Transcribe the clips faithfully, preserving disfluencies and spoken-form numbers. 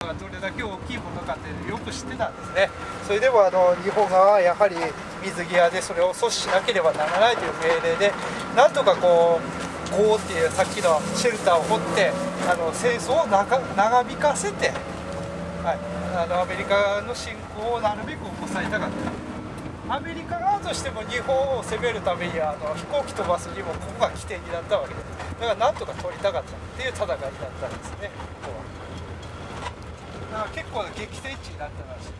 がどれだけ大きいものかっていうのをよく知ってたんですね。それでもあの日本側はやはり水際でそれを阻止しなければならないという命令で、なんとかこうゴーっていうさっきのシェルターを掘ってあの戦争を長長引かせて、はい、あのアメリカの侵攻をなるべく抑えたかった。アメリカ側としても日本を攻めるためにはあの飛行機飛ばすにもここが起点になったわけです。だからなんとか取りたかったっていう戦いだったんですね。ここはだから結構な激戦地になったらしいです。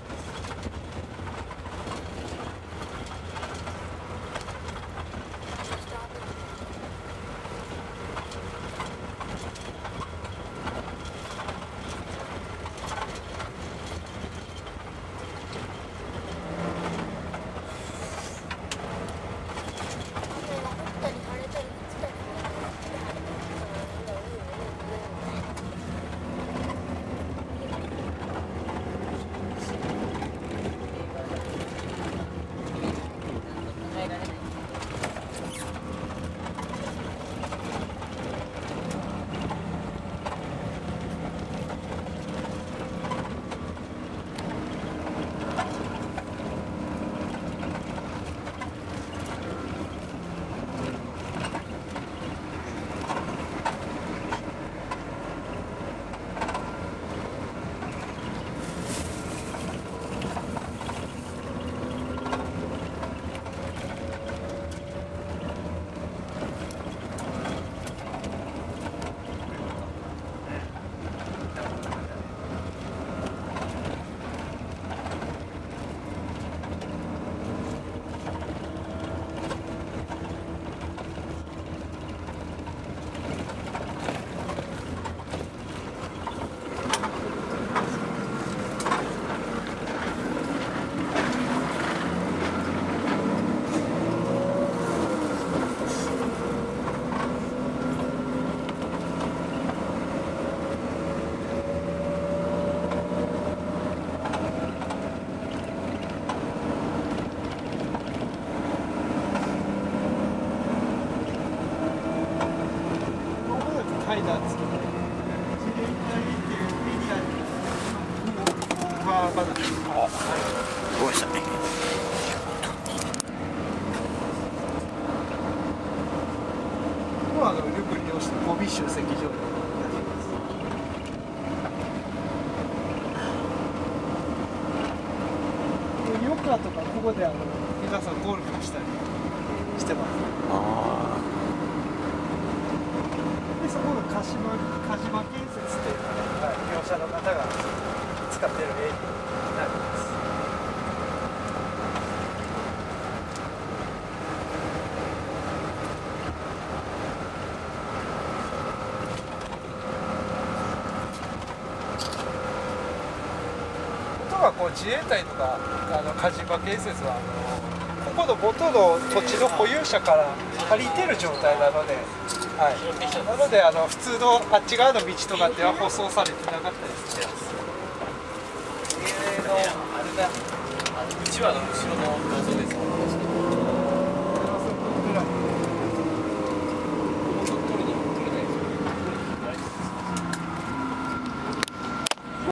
とかここであの皆さんゴルフしたりしてます。あでそこが鹿島鹿島建設っていう、はい、業者の方が使っているエリアになります。こう自衛隊とかあの鹿島建設はあのここの元の土地の保有者から借りてる状態なので、はい、なのであの普通のあっち側の道とかっては舗装されてなかったりしてます。あれだ、うちわの後ろの銅像です。